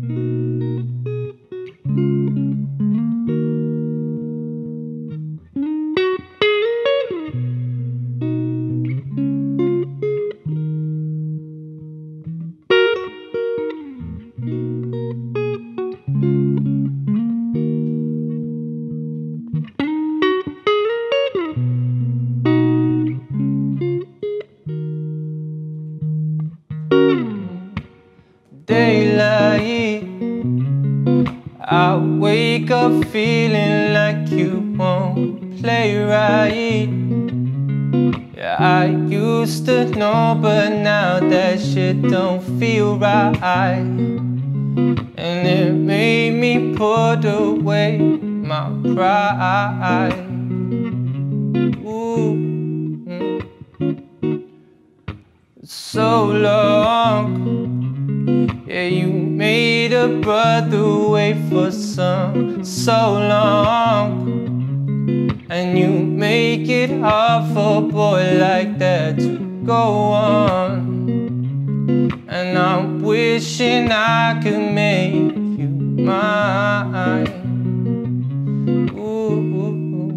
Daylight, I wake up feeling like you won't play right. Yeah, I used to know, but now that shit don't feel right. And it made me put away my pride. Ooh. So long. Yeah, you made a brother wait for so long. And you make it hard for a boy like that to go on. And I'm wishing I could make you mine. Ooh.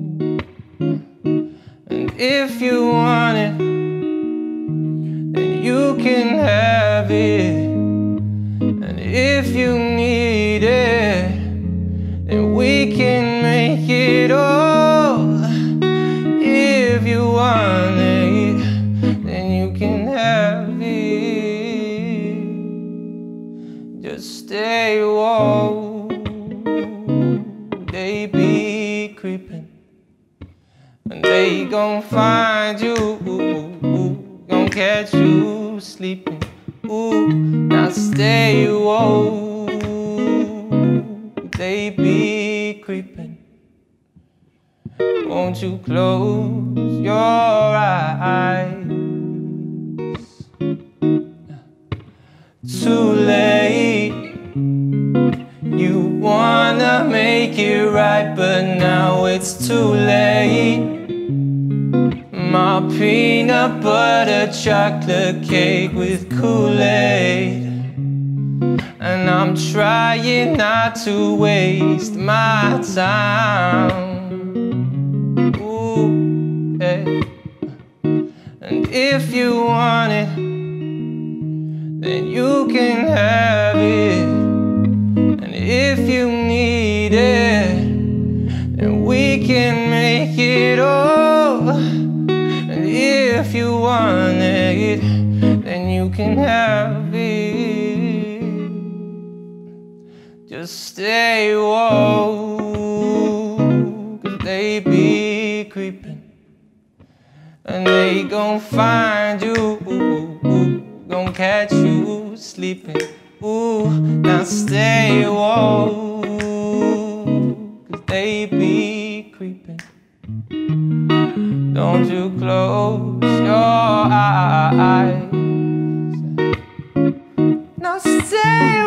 And if you want it, then you can have it. And if you need it, then we can make it all. If you want it, then you can have it. Just stay woke. They be creeping, and they gon' find you, gon' catch you sleeping. Ooh, now stay woke. They be creeping. Won't you close your eyes? Too late. You wanna make it right, but now it's too late. My peanut butter chocolate cake with Kool-Aid. And I'm trying not to waste my time. Ooh, hey. And if you want it, then you can have it. And if you need it, then we can make it all. And if you want it, then you can have it. Just stay woke, 'cause they be creeping. And they gon' find you, gon' catch you sleeping. Ooh, now stay woke, 'cause they be creeping. Don't you close your eyes. Now stay